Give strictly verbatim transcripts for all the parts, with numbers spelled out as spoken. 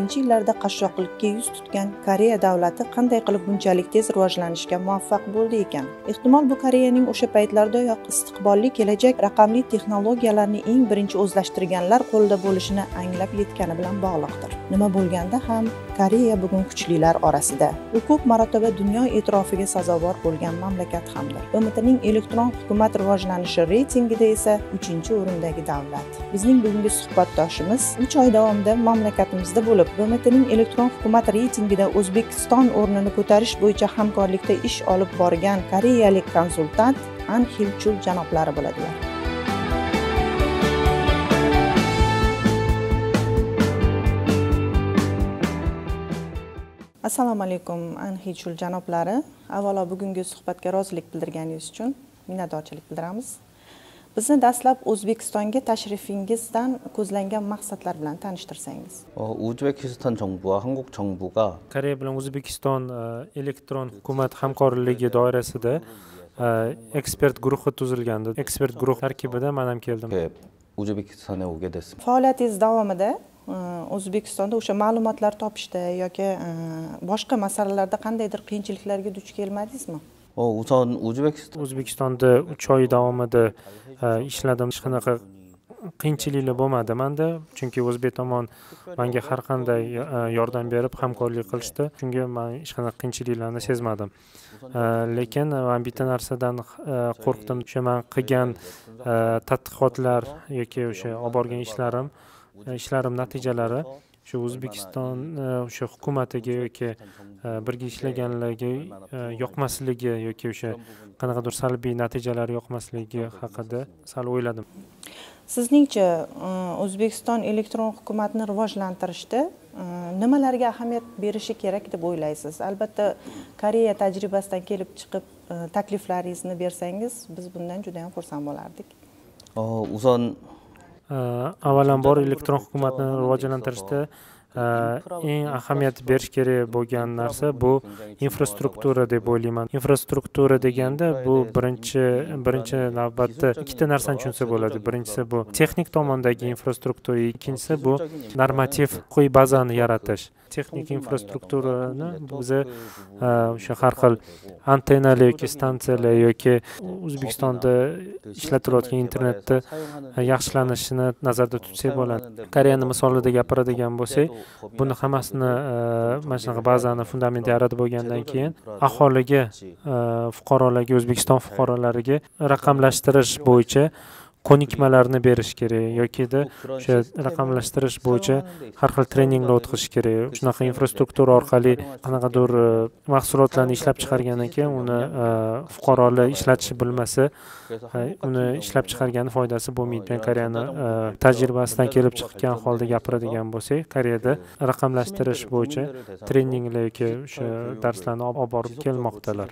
ellikінші yillarda qashshoqlikka yuz tutgan Koreya davlati qanday qilib bunchalik tez rivojlanishga muvaffaq bo'ldi ekan? Ehtimol bu Koreyaning o'sha paytlardayoq istiqbolli kelajak raqamli texnologiyalarni eng birinchi o'zlashtirganlar qo'lida bo'lishini anglab yetgani bilan bog'liqdir. Nima bo'lganda ham Koreya bugun kuchlilar orasida. U ko'p marotaba dunyo e'tirofiga sazovor bo'lgan mamlakat hamdir. B M Tning elektron hukumat rivojlanishi reytingida esa uchinchi o'rindagi davlat. Bizning bugungi suhbatdoshimiz uch oy davomida mamlakatimizda bo'lib, B M Tning elektron hukumat reytingida O'zbekiston o'rnini ko'tarish bo'yicha hamkorlikda ish olib borgan koreyalik konsultant An Hil Chul janoblari bo'ladilar. Assalomu alaykum An Hil Chul janoblari. Avvalo bugungi suhbatga rozilik bildirganingiz uchun minnatdorchilik bildiramiz. Bizni dastlab O'zbekistonga tashrifingizdan ko'zlangan maqsadlar bilan tanishtirsangiz. O'zbekiston 정부와 한국 정부가 Koreya bilan O'zbekiston elektron hukumat hamkorligi doirasida ekspert guruhi tuzilgandi. Ekspert guruh tarkibida men ham keldim. O'zbekistonga o'ge desdim. Faoliyatingiz davomida O'zbekistonda o'sha ma'lumotlar topishda yoki boshqa masalalarda qandaydir qiyinchiliklarga duch kelmadingizmi? uson O'zbekiston O'zbekistonda uch oy davomida ishladim. Hech qanaqa qiyinchiliklar bo'lmadi menda, chunki o'zbek tomon menga har qanday yordam berib hamkorlik qilishdi. Shunga men hech qanaqa qiyinchiliklarni sezmadim. Lekin men bitta narsadan qo'rqdim. O'sha men qilgan tadqiqotlar yoki o'sha olib borgan ishlarim, ishlarim natijalari shu O'zbekiston o'sha hukumatiga yoki birga ishlaganlarga yoqmasligi yoki o'sha qanaqadir salbiy natijalar yoqmasligi haqida sal o'yladim. Sizningcha O'zbekiston elektron hukumatni rivojlantirishda nimalarga ahamiyat berishi kerak deb o'ylaysiz? Albatta, Koreya tajribasidan kelib chiqib takliflaringizni bersangiz, biz bundan juda ham xursand bo'lardik. uson avvalambor elektron hukumatni rivojlantirishda eng ahamiyat berish kerak bo'lgan narsa bu infrastruktura deb o'ylayman. Infrastruktura deganda bu birinchi birinchi navbatda ikkita narsani tushunsa bo'ladi. Birinchisi bu texnik tomondagi infrastruktura, ikkinchisi bu normativ huquqiy bazani yaratish. Texnik infrastrukturani biza o'sha har xil antennalar yoki stansiyalar yoki O'zbekistonda ishlatilayotgan internetni yaxshilanishini nazarda tutsak bo'ladi. Koreyani misolida gapiradigan bo'lsak, buni hammasini mana shunaqa bazani fundamenti yaratib bo'lgandan keyin aholiga, fuqarolarga, O'zbekiston fuqarolariga raqamlashtirish bo'yicha ko'nikmalarni berish kerak yokida o'sha raqamlashtirish bo'yicha har xil treninglar o'tkazish kerak. Shunaqa infrastruktura orqali qanaqadir mahsulotlarni ishlab chiqargandan keyin uni fuqarolar ishlatish bilmasa, uni ishlab chiqargani foydasi bo'lmaydi. Men Koreyani tajribasidan kelib chiqqan holda gapiradigan bo'lsak, Koreyada raqamlashtirish bo'yicha treninglar yoki o'sha darslarni olib borib kelmoqdalar.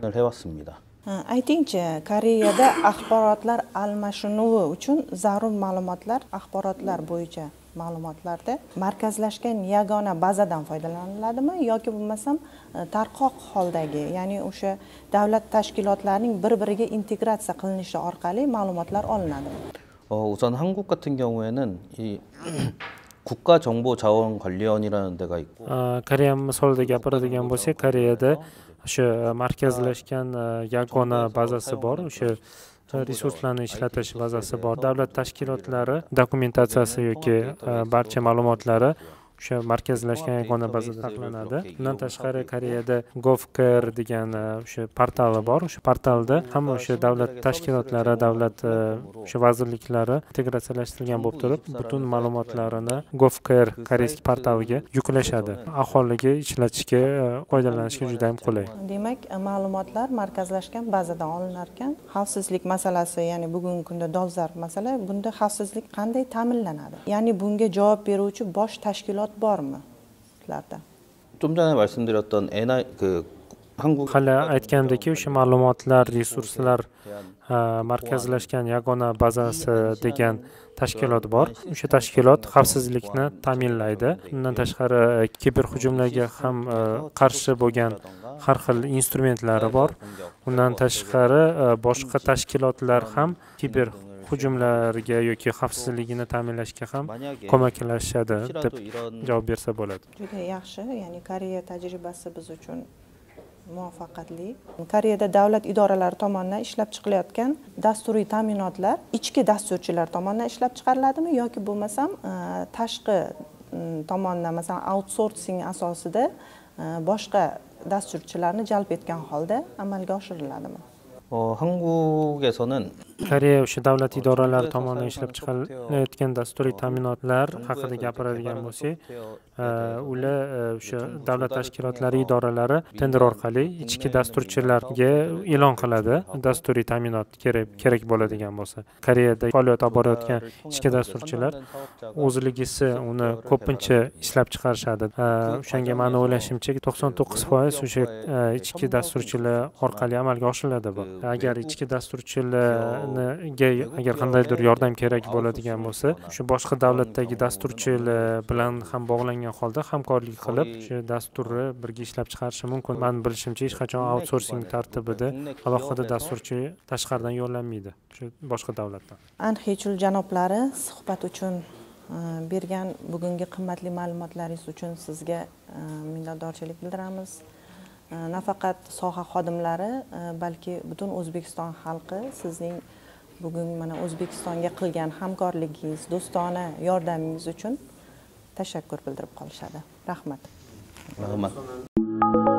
Aytingchi, Koreyada axborotlar almashinuvi uchun zarur ma'lumotlar, axborotlar bo'yicha ma'lumotlarda markazlashgan yagona bazadan foydalaniladimi yoki bo'lmasam tarqoq holdagi, ya'ni o'sha davlat tashkilotlarining bir-biriga integratsiya qilinishi orqali ma'lumotlar olinadimi? 우선 한국 같은 경우에는 이 국가정보자원관리원이라는 데가 있고 Koreya misolida gapiradigan bo'lsak, Koreyada o'sha markazlashgan yagona bazasi bor, o'sha resurslarni ishlatish bazasi bor. Davlat tashkilotlari dokumentatsiyasi yoki barcha ma'lumotlari o'sha markazlashgan yagona bazada saqlanadi. Bundan tashqari Koreyada GovCare degan o'sha portali bor. O'sha portalda hamma o'sha davlat tashkilotlari, davlat o'sha vazirliklari integratsiyalashtirilgan bo'lib turib, butun ma'lumotlarini GovCare koreys portaliga yuklashadi. Aholiga ishlatishga, foydalanishga juda ham qulay. Demak, ma'lumotlar markazlashgan bazadan olinar ekan. Xavfsizlik masalasi, ya'ni bugungi kunda dolzarb masala. Bunda xavfsizlik qanday ta'minlanadi? Ya'ni bunga javob beruvchi bosh tashkilot bormi sizlarda? 좀 전에 말씀드렸던 엔아이 그 한국 hali aytgandek, o'sha ma'lumotlar, resurslar markazlashgan yagona bazasi degan tashkilot bor. O'sha tashkilot xavfsizlikni ta'minlaydi. Bundan tashqari kiberhujumlarga ham qarshi bo'lgan har xil instrumentlari bor. Undan tashqari boshqa tashkilotlar ham kiber hujumlarga yoki xavfsizligini ta'minlashga ham ko'maklashadi deb javob bersa bo'ladi. Juda yaxshi, ya'ni Koreya tajribasi biz uchun muvaffaqiyatli. Koreyada davlat idoralari tomonidan ishlab chiqilayotgan dasturiy ta'minotlar ichki dasturchilar tomonidan ishlab chiqariladimi yoki bo'lmasam tashqi tomonidan, masalan, outsourcing asosida boshqa dasturchilarni jalb etgan holda amalga oshiriladimi? 어, 한국에서는 Koreya o'sha davlat idoralari tomonidan ishlab chiqarilayotgan dasturiy ta'minotlar haqida gapiradigan bo'lsak, ular o'sha davlat tashkilotlari idoralari tender orqali ichki dasturchilarga e'lon qiladi dasturiy ta'minot kerak kerak bo'ladigan bo'lsa. Koreyada faoliyat olib borayotgan ichki dasturchilar o'zligisi uni ko'pincha ishlab chiqarishadi. O'shanga meni o'ylashimcha to'qson to'qqiz foiz o'sha ichki dasturchilar orqali amalga oshiriladi bu. Agar ichki dasturchilarga agar qandaydir yordam kerak bo'ladigan bo'lsa, shu boshqa davlatdagi dasturchilar bilan ham bog'langan holda hamkorlik qilib, shu dasturni birga ishlab chiqarishi mumkin. Men bilishimcha hech qachon outsourcing tartibida alohida dasturchi tashqaridan yo'llanmaydi, shu boshqa davlatdan. Anhechul janoblari, suhbat uchun bergan bugungi qimmatli ma'lumotlaringiz uchun sizga minnatdorchilik bildiramiz. Nafaqat soha xodimlari, balki butun O'zbekiston xalqi sizning bugun mana O'zbekistonga qilgan hamkorligingiz, do'stona yordamingiz uchun tashakkur bildirib qolishadi. Rahmat. Rahmat.